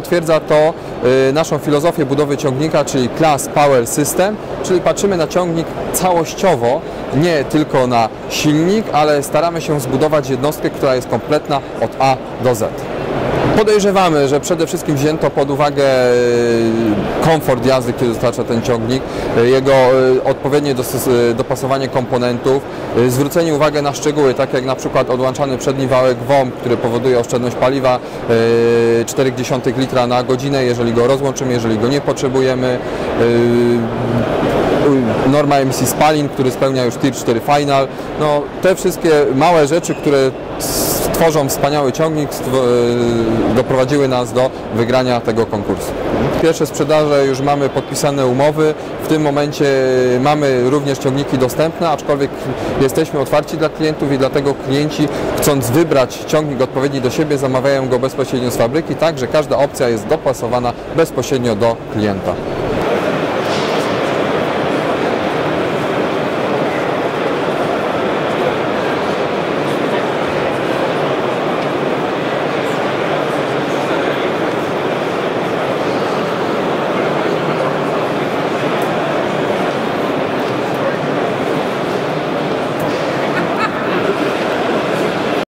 potwierdza to naszą filozofię budowy ciągnika, czyli Class Power System, czyli patrzymy na ciągnik całościowo, nie tylko na silnik, ale staramy się zbudować jednostkę, która jest kompletna od A do Z. Podejrzewamy, że przede wszystkim wzięto pod uwagę komfort jazdy, który dostarcza ten ciągnik, jego odpowiednie dopasowanie komponentów, zwrócenie uwagi na szczegóły, tak jak na przykład odłączany przedni wałek WOMP, który powoduje oszczędność paliwa 0,4 litra na godzinę, jeżeli go rozłączymy, jeżeli go nie potrzebujemy. Norma emisji spalin, który spełnia już Tier 4 Final. No, te wszystkie małe rzeczy, które tworzą wspaniały ciągnik, doprowadziły nas do wygrania tego konkursu. Pierwsze sprzedaże już mamy podpisane umowy, w tym momencie mamy również ciągniki dostępne, aczkolwiek jesteśmy otwarci dla klientów i dlatego klienci, chcąc wybrać ciągnik odpowiedni do siebie, zamawiają go bezpośrednio z fabryki, tak że każda opcja jest dopasowana bezpośrednio do klienta.